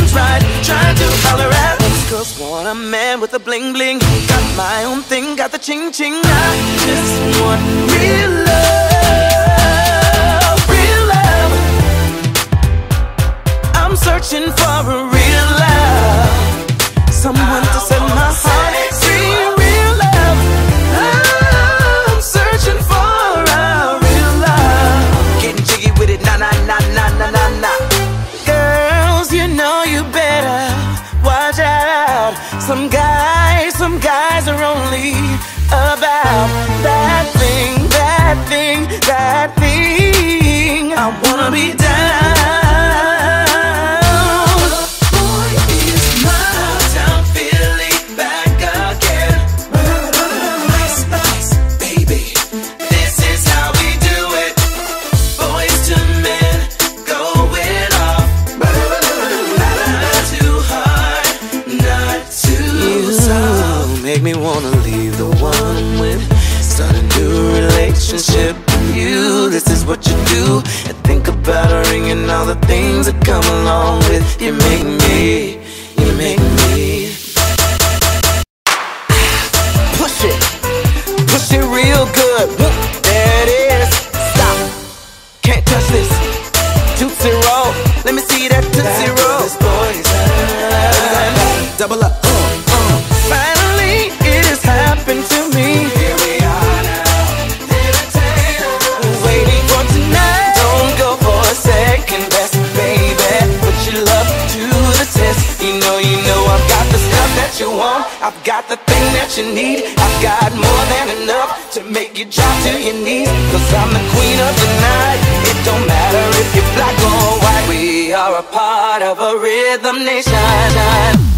feels right, trying to holler at those girls want a man with a bling bling. Got my own thing, got the ching ching. I just want real love, real love. I'm searching for a real love, someone to set my heart free. Real love, I'm searching for a real love. Getting jiggy with it, na na na na na na na. Girls, you know you better watch out. Some guys are only about that thing, that thing, that thing. I wanna be down. Boy, is my town feeling back again. Ice, ice, baby, this is how we do it. Boys to men, going off. Not too hard, not too soft. Make me wanna leave the one with, start a new relationship with you. This is what you do, and think about a ring and all the things that come along with. You make me, you make me. Push it real good. There it is. Stop, can't touch this. Tootsie roll, let me see that Tootsie roll. Double up. Finally, it has happened to me. Here we are now, waiting for tonight. Don't go for a second best, baby. Put your love to the test. You know I've got the stuff that you want. I've got the thing that you need. I've got more than enough to make you drop to your knees. Cause I'm the queen of the night. It don't matter if you're black or white. We are a part of a rhythm nation.